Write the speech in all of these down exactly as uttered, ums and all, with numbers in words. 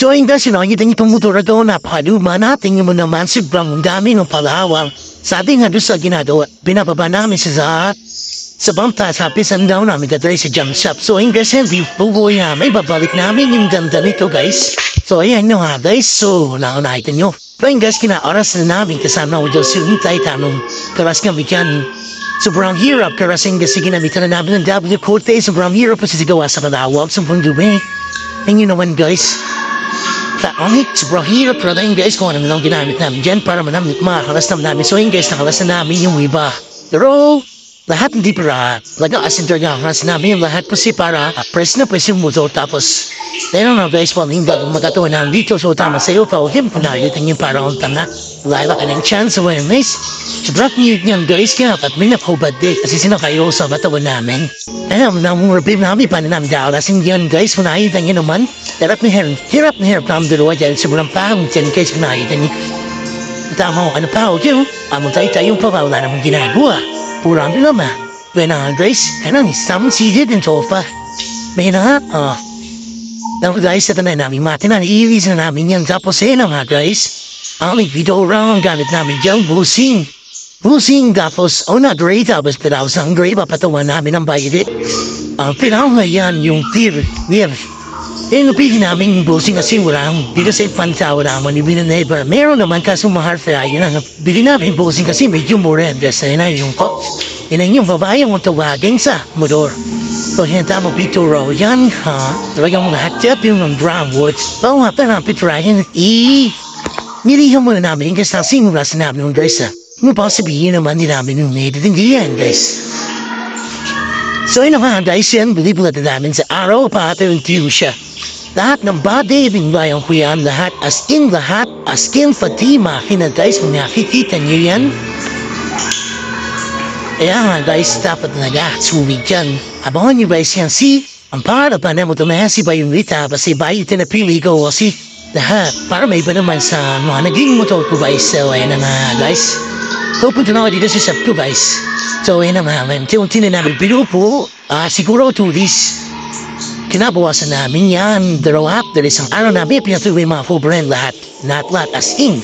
So ayun guys, yun nakikita niyo itong motor na ito, napakaluma natin mo naman sobrang dami ng palawang. Sabi nga doon sa ginagawa, binababa namin sa zahat. Sa bangta, sa pisan daw namin katry sa jump shop. So ayun guys, hindi po po yan, may babalik namin yung ganda nito guys. So ayan nyo nga guys, so nakita nyo. So ayun guys, kinaoras na namin kasama ko daw suntay tanong karas kami dyan. Sobrang hirap karasing kasi ginamitan na namin ng W Corte. Sobrang hirap kasi sigawa sa kalawag sa pangduwi. Ayun yun naman guys. Taongit, sobrang hirap pero ayun guys kung ano lang ginamit namin dyan para manamit makakalas naman namin. So ayun guys, nakalas na namin yung iba. Pero lahat hindi para laga-asin talaga nakalas namin yung lahat kasi para uh, press na press yung motor. Tapos ayun na guys, pang hindi bago magkatawa na dito. So tama sa'yo pa, huwag yung panagitan yung parang tanga. Lala ka ng chance so ayun guys. Sobrang mute niyan guys, kaya at may napahubad din kasi sinakayo sa katawan namin. Ayun, namang review namin paano namin daalasin yan guys. Kung nakita nyo naman, hirap na hirap, hirap na hirap namin dalawa dahil sobrang pahang dyan guys kung nakita nyo. Tama ko, ano pa ako yun? Among tayo tayo pa wala namang ginagawa. Purang bilama. Kaya na nga guys, ayun, isang seated in sofa. May na nga, ah. Now guys, ito na namin matinan, i-release na namin yan. Tapos ayun na nga guys. Ang video round ang gamit namin dyan, busing. Busing, tapos, oh na, great, tapos pilaos ang great, papatawan namin ang bayad. Ang pilaw nga yan, yung tir, tir. Eh, napili namin yung busing kasi walang, dito sa ipanta, wala naman yung binaneba. Meron naman kaso mahal fry, yun ang bili namin yung busing kasi medyo more address na yun yung ko. Yun ang yung babae ang tawagin sa motor. So, yan tamo picture row yan, ha? Talagang mga hatip yung ng drum woods. So, nga pa na picture yan, i nilihan muna namin kasi nasimula sa namin yung guys ha. Ano pa sabihin naman din namin yung naiintindihan guys. So yun naman guys yan, believe na namin sa araw pa ito yung view siya. Lahat ng body, bingbayang ko yan, lahat as in lahat, as in Fatima, kina guys kung nakikita nyo yan. Kaya nga guys, dapat na nag-ahatsuwi dyan. Abangan nyo guys yan, si, ang parapan na mo tumahasi ba yung lita, kasi ba yung tinapili ko, kasi lahat, para may iba naman sa mga naging motor ko guys. So ayun na nga guys. So punta na ako dito sa shop ko guys. So ayun na nga, unti-unti na namin pinupo. Uh, siguro two days. Kinabawasan namin yan. Dalawa, dahil isang araw namin pinatuloy mga full brand lahat. Lahat lahat as in.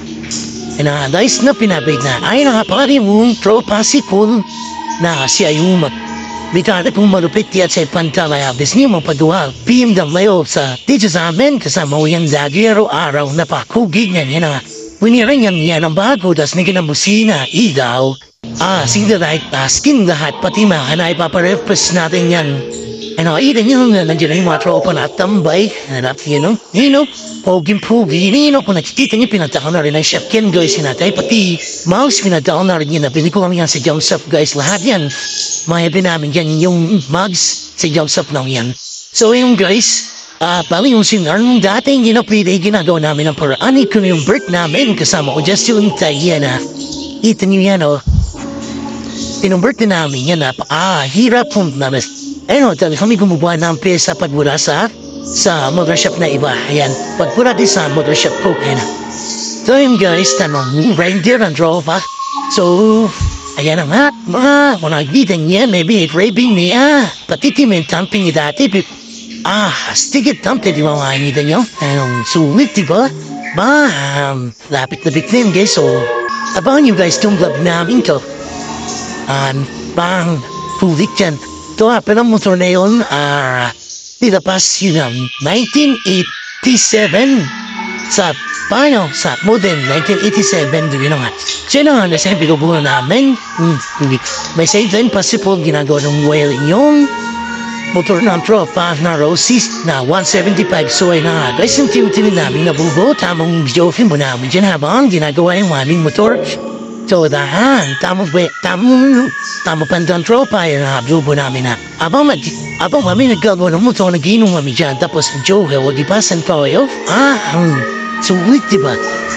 Ayun na nga guys, na pinabig na. Ayun na nga pari mong tropa si Paul na si Ayumat. Bitarte pong malupit yan sa ipantala abis niyo mapaduhal. P M W sa dito sa amin kasama ko yan lagi araw-araw na pakugig yan yan nga. Winiran yan yan ang bago das may kinabusina, idaw. Ah, sing the right tasking lahat pati mga na ipaparefresh natin yan. Ano, ilan yun na nandiyan yung mga tropa na tambay. Hanap yun no? You know, poging-pogi. You know, kung nakikita niyo pinataka na rin ang chef Ken guys sinatay. Pati mouse pinataka na rin yun. Nabili ko kami yan sa jump shop guys. Lahat yan. Mayabi namin yan yung mugs sa jump shop lang yan. So yung guys, ah, uh, pali yung sinar nung dating ginapili, ginagawa namin ang paraan. Ito na yung birth namin. Kasama ko just yung tayo na. Ito niyo yan oh. Pinumbert na namin yan na. Ah, hirap pong namin. Ayun, talaga kami gumawa ng pyesa pagmula sa sa motor shop na iba. Ayan, pagmula din sa motor shop ko. Ayan. So yun guys, tanong reindeer and drova. So, ayan na nga, mga kung nakikita niya, maybe it raping me, ah, patitimin tamping ni dati. Ah, stigit tamping di mga nakikita niyo. Anong sulit, diba? Ba, um, lapit na bitin guys. So, abangan nyo guys itong vlog namin to. Um, bang, pulik yan. Ito nga, pero motor na yun, ah, nilapas yun ang nineteen eighty-seven sa, paano, sa modern nineteen eighty-seven, doon yun nga. Siya na nga, nasa yung binubuno namin, hmm, may side line possible, ginagawa ng wiring yung motor ng tropa na Roses na one seventy-five. So ay na nga, guys, yung tinutin namin na bubo, tamang video film mo namin dyan habang ginagawa yung aming motor. So, dahan, tamo ba, tamo, tamo pandang tropa, yung hablubo namin na. Abang, mag, abang kami nagagawa ng motor, naginom kami dyan, tapos Joe, wag ipasan pa kayo. Ah, hmm, sulit, diba?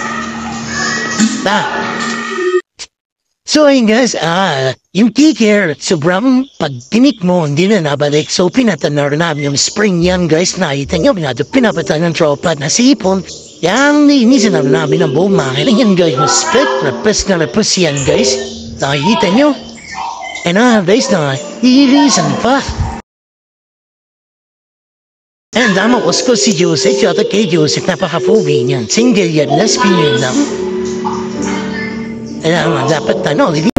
Ah. So, ayun guys, ah, yung kicker, sobrang pagtinik mo, hindi na nabalik. So, pinatanar namin yung spring yan, guys, nakita nyo, pinapatan ng tropa na sipon. Yan, inisin na namin ang buong makina yan guys. Respect, repres na repres yan guys. Nakikita nyo. And ah guys na, ilisan pa. And damo ko si Joseph, at kay Joseph, napaka-fubi niyan. Single yan, lesbian yun lang. Kaya nga, dapat ano, hindi.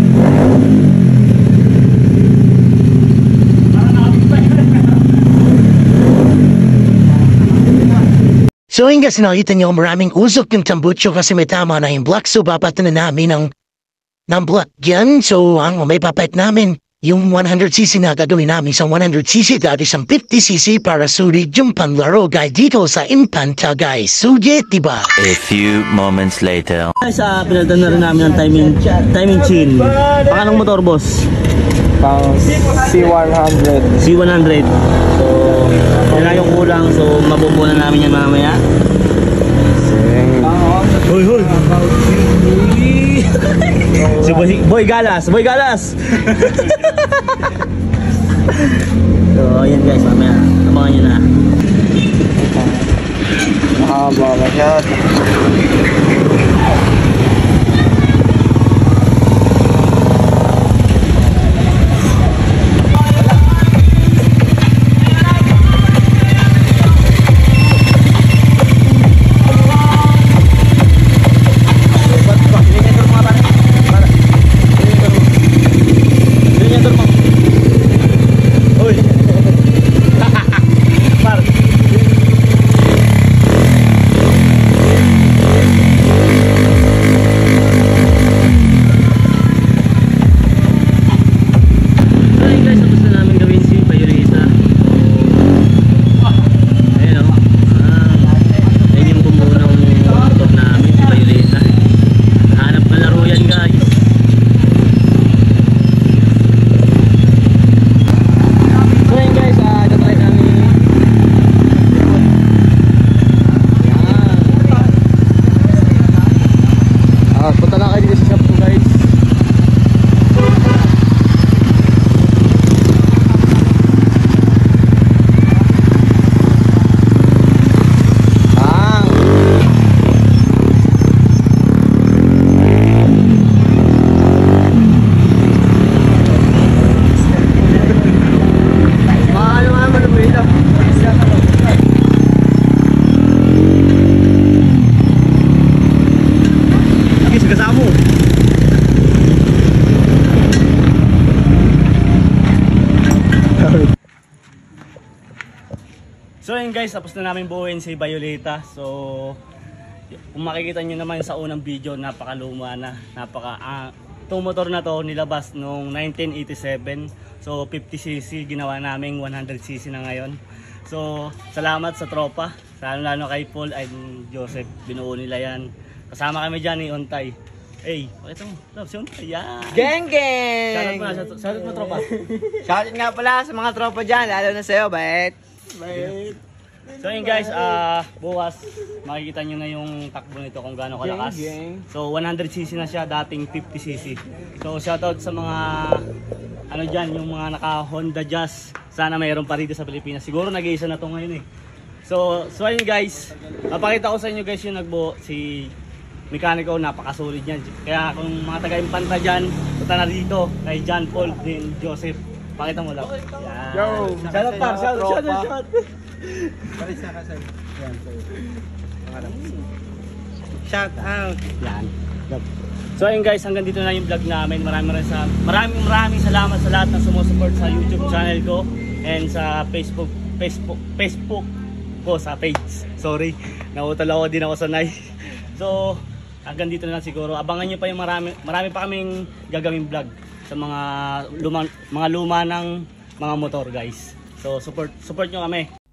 So yun kasi nakita niyo, maraming usok yung tambucho kasi may tama na yung block. So papatan na namin ng, ng block yan. So ang may papait namin, yung one hundred c c na gagawin namin sa one hundred c c dati sa fifty c c para sulit yung panlaro guys dito sa Infanta guys. Sulit diba? A few moments later. Guys, uh, pinalitan na rin namin ang timing, timing chain. Pakanong motor boss? Pang C one hundred. C one hundred. So, yun na yung kulang. So, mabubuo na namin yan mamaya. Hoy, hoy! Si Boy, Boy Galas! Boy Galas! So, ayan guys, mamaya. Abangan nyo na. Mahaba masyad. So yun guys, tapos na namin buuin si Violeta. So kung makikita nyo naman sa unang video, napakaluma na. Napaka, ah, itong motor na to nilabas noong nineteen eighty-seven. So fifty c c ginawa namin one hundred c c na ngayon. So salamat sa tropa, lalo lalo kay Paul and Joseph, binuo nila yan. Kasama kami dyan ni Ontay. Hey, pakita mo, love si Ontay, yan. Gang gang! Shoutout mo na, shoutout, shoutout mo tropa. Shoutout nga pala sa mga tropa dyan, lalo na sa'yo, bait. Bait. So yun guys, uh, bukas makikita nyo na yung takbo nito kung gaano kalakas. Gang, gang. So one hundred c c na siya, dating fifty c c. So shoutout sa mga ano dyan, yung mga naka Honda Jazz. Sana mayroon pa rito sa Pilipinas. Siguro nag-iisa na to ngayon eh. So, so ayun guys, mapakita ko sa inyo guys yung nagbuo, si mekaniko, napakasolid yan. Kaya kung mga taga-Infanta dyan, punta na dito kay John Paul din Joseph. Pakita mo lang. Yan. Yo! Shoutout pa, shoutout, shoutout, shoutout. Parisa ka sa'yo. Yan, sa'yo. Shout out! Yan. So ayun guys, hanggang dito na yung vlog namin. Maraming maraming, sa, maraming, maraming salamat sa lahat na sumusupport sa YouTube channel ko and sa Facebook, Facebook, Facebook ko sa page. Sorry, nautal ako, din ako sanay. So hanggang dito na lang siguro. Abangan nyo pa yung marami, marami pa kaming gagawing vlog sa mga luma, mga luma ng mga motor guys. So support, support nyo kami.